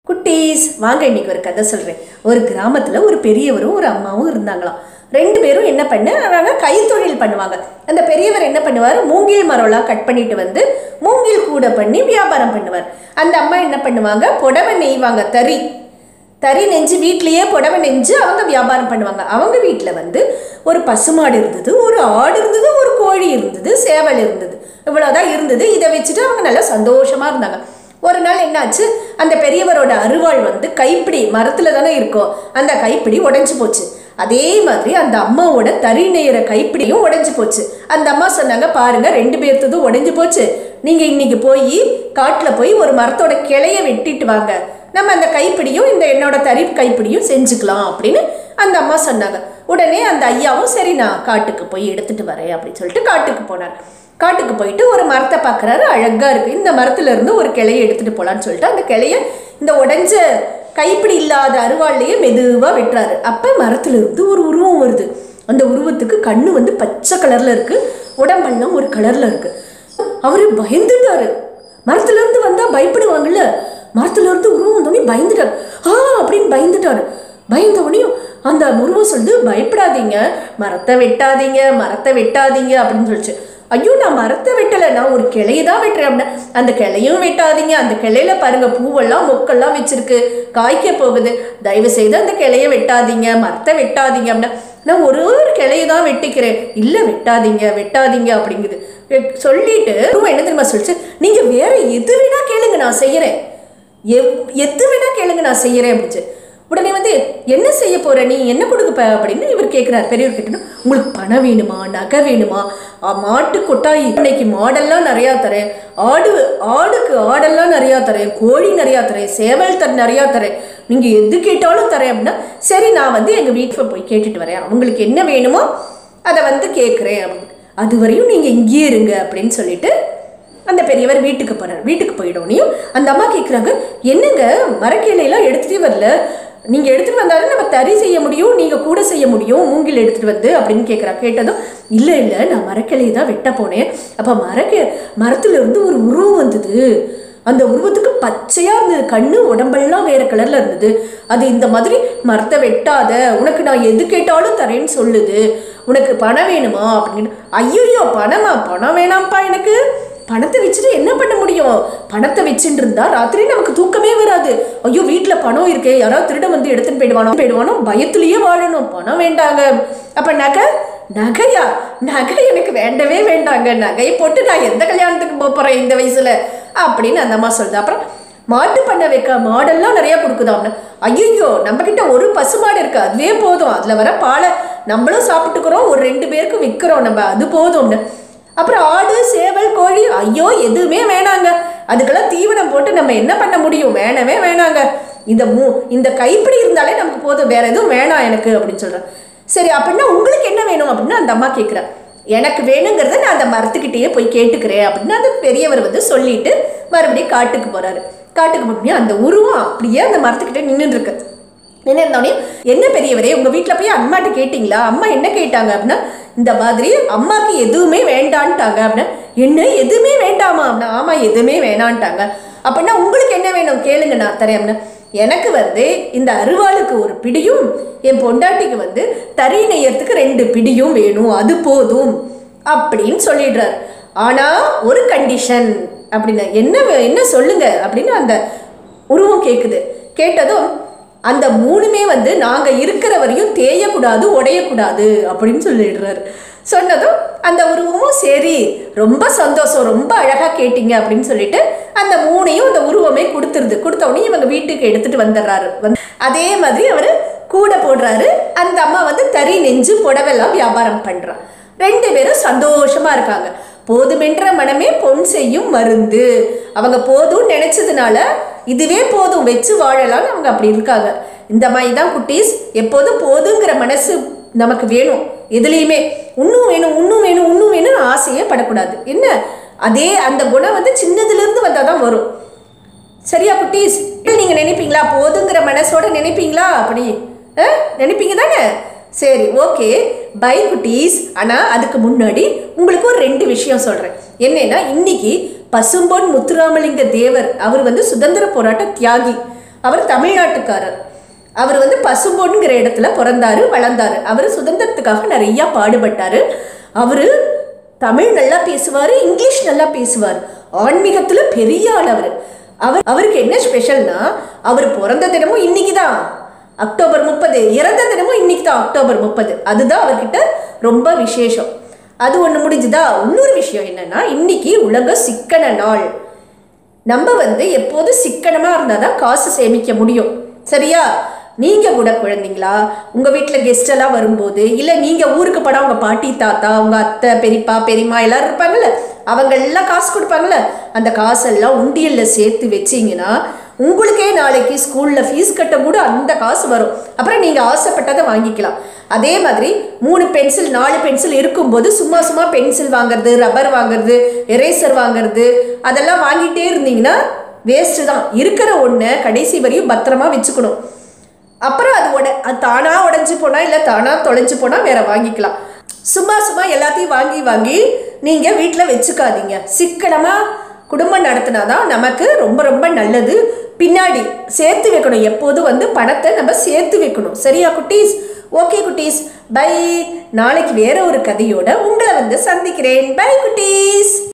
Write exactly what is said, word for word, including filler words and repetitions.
குட்டீஸ் வாங்க இன்னைக்கு ஒரு கதை சொல்கிறேன். ஒரு கிராமத்தில் ஒரு பெரியவரும் ஒரு அம்மாவும் இருந்தாங்களாம். ரெண்டு பேரும் என்ன பண்ண கைத்தொழில் பண்ணுவாங்க. அந்த பெரியவர் என்ன பண்ணுவார், மூங்கில் மரம்லாம் கட் பண்ணிட்டு வந்து மூங்கில் கூட பண்ணி வியாபாரம் பண்ணுவார். அந்த அம்மா என்ன பண்ணுவாங்க, புடவை நெய்வாங்க. தறி தறி நெஞ்சு வீட்லேயே புடவை நெஞ்சு அவங்க வியாபாரம் பண்ணுவாங்க. அவங்க வீட்டில் வந்து ஒரு பசுமாடு இருந்தது, ஒரு ஆடு இருந்தது, ஒரு கோழி இருந்தது, சேவல் இருந்தது. இவ்வளோதான் இருந்தது. இதை வச்சுட்டு அவங்க நல்லா சந்தோஷமாக இருந்தாங்க. ஒரு நாள் என்னாச்சு, அந்த பெரியவரோட அருவாள் வந்து கைப்பிடி மரத்தில் தானே இருக்கும், அந்த கைப்பிடி உடஞ்சி போச்சு. அதே மாதிரி அந்த அம்மாவோட தறி நெய்கிற கைப்பிடியும் உடஞ்சி போச்சு. அந்த அம்மா சொன்னாங்க, பாருங்க ரெண்டு பேர்த்ததும் உடஞ்சி போச்சு, நீங்கள் இன்னைக்கு போய் காட்டில் போய் ஒரு மரத்தோட கிளைய வெட்டிட்டு வாங்க, நம்ம அந்த கைப்பிடியும் இந்த என்னோட தறி கைப்பிடியும் செஞ்சுக்கலாம் அப்படின்னு அந்த அம்மா சொன்னாங்க. உடனே அந்த ஐயாவும் சரி நான் காட்டுக்கு போய் எடுத்துட்டு வரேன் அப்படின்னு சொல்லிட்டு காட்டுக்கு போனார். காட்டுக்கு போயிட்டு ஒரு மரத்தை பார்க்குறாரு, அழகாக இருக்குது, இந்த மரத்துலேருந்து ஒரு கிளையை எடுத்துகிட்டு போகலான்னு சொல்லிட்டு அந்த கிளையை இந்த உடஞ்ச கைப்பிடி இல்லாத அருவாள்லேயே மெதுவாக வெட்டுறாரு. அப்போ மரத்துலேருந்து ஒரு உருவம் வருது. அந்த உருவத்துக்கு கண்ணு வந்து பச்சை கலரில் இருக்குது, உடம்பெல்லாம் ஒரு கலரில் இருக்குது. அவர் பயந்துட்டார். மரத்துலேருந்து வந்தால் பயப்படுவாங்கல்ல, மரத்துலேருந்து உருவம் வந்தோடனே பயந்துட்டார். ஆ அப்படின்னு பயந்துட்டார். பயந்த உடனேயும் அந்த உருவம் சொல்லுது, பயப்படாதீங்க, மரத்தை வெட்டாதீங்க, மரத்தை வெட்டாதீங்க அப்படின்னு சொல்லிச்சு. ஐயோ நான் மரத்தை வெட்டலை, நான் ஒரு கிளையை தான் வெட்டுறேன் அப்படின்னா, அந்த கிளையும் வெட்டாதீங்க, அந்த கிளையில பாருங்க பூவெல்லாம் மொக்கெல்லாம் வச்சிருக்கு, காய்க்க போகுது, தயவு செய்து அந்த கிளையை வெட்டாதீங்க, மரத்தை வெட்டாதீங்க அப்படின்னா, நான் ஒரு ஒரு கிளையை தான் வெட்டிக்கிறேன், இல்லை வெட்டாதீங்க வெட்டாதீங்க அப்படிங்குது. சொல்லிட்டு என்ன தெரியுமா சொல்லிச்சு, நீங்க வேற எது வேணா கேளுங்க நான் செய்யறேன், எவ் எது வேணா கேளுங்க நான் செய்யறேன் அப்படிச்சு. உடனே வந்து என்ன செய்ய போற, நீ என்ன கொடுக்குப்ப அப்படின்னு இவர் கேட்குறாரு. பெரியவர் கேட்டணும், உங்களுக்கு பணம் வேணுமா, நகை வேணுமா, மாட்டு கொட்டாய் இன்னைக்கு மாடெல்லாம் நிறையா தரேன், ஆடு ஆடுக்கு ஆடெல்லாம் நிறையா தரேன், கோழி நிறையா தரேன், சேவல் தர நிறையா தரேன், நீங்கள் எது கேட்டாலும் தரேன் அப்படின்னா, சரி நான் வந்து எங்கள் வீட்டில் போய் கேட்டுட்டு வரேன், அவங்களுக்கு என்ன வேணுமோ அதை வந்து கேட்குறேன் அப்படின்னு, அது வரையும் நீங்கள் இங்கேயே இருங்க அப்படின்னு சொல்லிட்டு அந்த பெரியவர் வீட்டுக்கு போகிறார். வீட்டுக்கு போயிடோனையும் அந்த அம்மா கேட்குறாங்க, என்னங்க மரக்கிளையெல்லாம் எடுத்துகிட்டே வரல, நீங்கள் எடுத்துகிட்டு வந்தாலும் நம்ம தறி செய்ய முடியும், நீங்கள் கூட செய்ய முடியும் மூங்கில் எடுத்துகிட்டு வந்து அப்படின்னு கேட்குறா. கேட்டதும் இல்லை இல்லை நான் மரக்கிளையை தான் வெட்ட போனேன், அப்போ மரக்க மரத்துல இருந்து ஒரு உருவம் வந்தது, அந்த உருவத்துக்கு பச்சையாக இருந்தது, கண்ணு உடம்பெல்லாம் வேறு கலரில் இருந்தது, அது இந்த மாதிரி மரத்தை வெட்டாத, உனக்கு நான் எது கேட்டாலும் தரேன்னு சொல்லுது, உனக்கு பணம் வேணுமா அப்படின்னு. ஐயோ பணமா, பணம் வேணாம்ப்பா, எனக்கு பணத்தை வச்சுட்டு என்ன பண்ண முடியும், பணத்தை வச்சுட்டு இருந்தா ராத்திரி நமக்கு தூக்கமே வராது, ஐயோ வீட்டில் பணம் இருக்கே, யாராவது திருட வந்து எடுத்துன்னு போயிடுவானோ போயிடுவானோ பயத்துலேயே வாழணும், பணம் வேண்டாங்க. அப்போ நகை, நகையா, நகை எனக்கு வேண்டவே வேண்டாங்க, நகையை போட்டு நான் எந்த கல்யாணத்துக்கு போக போகிறேன் இந்த வயசில் அப்படின்னு அந்த அம்மா சொல்லுது. அப்புறம் மாட்டு பண்ண வைக்க மாடெல்லாம் நிறையா கொடுக்குதாம்னு, ஐயோ நம்மக்கிட்ட ஒரு பசுமாடு இருக்குது, அதுவே போதும், அதில் வர பாலை நம்மளும் சாப்பிட்டுக்கிறோம், ஒரு ரெண்டு பேருக்கு விற்கிறோம் நம்ம, அது போதும்னு. அப்புறம் ஆடு சேவல் கோழி, ஐயோ எதுவுமே வேணாங்க, அதுக்கெல்லாம் தீவனம் போட்டு நம்ம என்ன பண்ண முடியும், வேணவே வேணாங்க, இந்த மூ இந்த கைப்பிடி இருந்தாலே நமக்கு போதும், வேற எதுவும் வேணாம் எனக்கு அப்படின்னு சொல்கிறேன். சரி அப்படின்னா உங்களுக்கு என்ன வேணும் அப்படின்னு அந்த அம்மா கேட்குறேன். எனக்கு வேணுங்கிறத நான் அந்த மரத்துக்கிட்டேயே போய் கேட்டுக்கிறேன் அப்படின்னு அந்த பெரியவர் வந்து சொல்லிட்டு மறுபடியும் காட்டுக்கு போகிறாரு. காட்டுக்கு போனோடனே அந்த உருவம் அப்படியே அந்த மரத்துக்கிட்டே நின்றுட்டு இருக்கு. என்ன இருந்தோடனே, என்ன பெரியவரே உங்கள் வீட்டில் போய் அம்மாட்ட கேட்டிங்களா, அம்மா என்ன கேட்டாங்க அப்படின்னா, இந்த மாதிரி அம்மாவுக்கு எதுவுமே வேண்டான்ட்டாங்க அப்படின்னா, என்ன எதுவுமே வேண்டாமா அப்படின்னா, ஆமாம் எதுவுமே வேணான்ட்டாங்க, அப்படின்னா உங்களுக்கு என்ன வேணும் கேளுங்க நான் தரேன் அப்படின்னா, எனக்கு வந்து இந்த அருவாளுக்கு ஒரு பிடியும், என் பொண்டாட்டிக்கு வந்து தறி நெய்யறதுக்கு ரெண்டு பிடியும் வேணும், அது போதும் அப்படின்னு சொல்லிடுறாரு. ஆனால் ஒரு கண்டிஷன் அப்படின்னா, என்ன என்ன சொல்லுங்க அப்படின்னு அந்த உருவம் கேட்குது. கேட்டதும் அந்த மூணுமே வந்து நாங்கள் இருக்கிற வரையும் தேயக்கூடாது, உடையக்கூடாது அப்படின்னு சொல்லிடுறாரு. சொன்னதும் அந்த உருவமும் சரி ரொம்ப சந்தோஷம், ரொம்ப அழகாக கேட்டீங்க அப்படின்னு சொல்லிட்டு அந்த மூணையும் அந்த உருவமே கொடுத்துருது. கொடுத்த உடனே இவங்க வீட்டுக்கு எடுத்துகிட்டு வந்துடுறாரு. வந்து அதே மாதிரி அவர் கூட போடுறாரு. அந்த அம்மா வந்து தறி நெஞ்சு புடவெல்லாம் வியாபாரம் பண்ணுறான். ரெண்டு பேரும் சந்தோஷமாக இருக்காங்க. போதுமென்ற மனமே பொன் செய்யும் மருந்து. அவங்க போதும்னு நினைச்சதுனால இதுவே போதும் வச்சு வாழலாம்னு அவங்க அப்படி இருக்காங்க. இந்த மாதிரி தான் குட்டீஸ், எப்போதும் போதுங்கிற மனசு நமக்கு வேணும், எதுலேயுமே இன்னும் வேணும் இன்னும் வேணும் இன்னும் வேணும்னு ஆசையே படக்கூடாது. என்ன அதே அந்த குணம் வந்து சின்னதுலேருந்து வந்தால் தான் வரும். சரியா குட்டீஸ்? நீங்கள் நினைப்பீங்களா, போதுங்கிற மனசோட நினைப்பீங்களா, அப்படி நினைப்பீங்க தானே? சரி ஓகே பை குட்டீஸ். ஆனால் அதுக்கு முன்னாடி உங்களுக்கு ஒரு ரெண்டு விஷயம் சொல்கிறேன். என்னன்னா, இன்னைக்கு பசும்பொன் முத்துராமலிங்க தேவர் அவர் வந்து சுதந்திர போராட்ட தியாகி. அவர் தமிழ்நாட்டுக்காரர். அவர் வந்து பசும்பொன்கிற இடத்துல பிறந்தாரு, வளர்ந்தாரு. அவர் சுதந்திரத்துக்காக நிறைய பாடுபட்டாரு. அவர் தமிழ் நல்லா பேசுவார், இங்கிலீஷ் நல்லா பேசுவார். ஆன்மீகத்தில் பெரிய ஆள் அவர். அவர் அவருக்கு என்ன ஸ்பெஷல்னா, அவர் பிறந்த தினமும் இன்னைக்கு தான் அக்டோபர் முப்பது, இறந்த தினமும் இன்னைக்கு தான் அக்டோபர் முப்பது. அதுதான் அவர்கிட்ட ரொம்ப விசேஷம். அது ஒன்று முடிஞ்சுதா. இன்னொரு விஷயம் என்னன்னா, இன்னைக்கு உலக சிக்கன நாள். நம்ம வந்து எப்போது சிக்கனமாக இருந்தால் தான் காசு சேமிக்க முடியும். சரியா? நீங்கள் கூட குழந்தைங்களா உங்கள் வீட்டில் கெஸ்ட் எல்லாம் வரும்போது, இல்லை நீங்கள் ஊருக்கு போனால் உங்கள் பாட்டி தாத்தா, உங்கள் அத்தை பெரியப்பா பெரியம்மா எல்லோரும் இருப்பாங்கள்ல, அவங்க எல்லாம் காசு கொடுப்பாங்கள்ல, அந்த காசெல்லாம் உண்டியலில் சேர்த்து வச்சிங்கன்னா உங்களுக்கே நாளைக்கு ஸ்கூலில் ஃபீஸ் கட்ட கூட அந்த காசு வரும். அப்புறம் நீங்கள் ஆசைப்பட்டதை வாங்கிக்கலாம். அதே மாதிரி மூணு பென்சில் நாலு பென்சில் இருக்கும்போது சும்மா சும்மா பென்சில் வாங்குறது, ரப்பர் வாங்குறது, எரேசர் வாங்குறது, அதெல்லாம் வாங்கிட்டே இருந்தீங்கன்னா வேஸ்ட்டு தான். இருக்கிற ஒன்றை கடைசி வரையும் பத்திரமா வச்சுக்கணும். அப்புறம் அது உட அது தானாக உடஞ்சி போனால் இல்லை தானாக தொலைஞ்சு போனால் வேற வாங்கிக்கலாம். சும்மா சும்மா எல்லாத்தையும் வாங்கி வாங்கி நீங்கள் வீட்டில் வச்சுக்காதீங்க. சிக்கனமாக குடும்பம் நடத்தினாதான் நமக்கு ரொம்ப ரொம்ப நல்லது. பின்னாடி சேர்த்து வைக்கணும். எப்போதும் வந்து பணத்தை நம்ம சேர்த்து வைக்கணும். சரியா குட்டீஸ்? ஓகே குட்டீஸ், பை. நாளைக்கு வேற ஒரு கதையோட உங்களை வந்து சந்திக்கிறேன். பை குட்டீஸ்.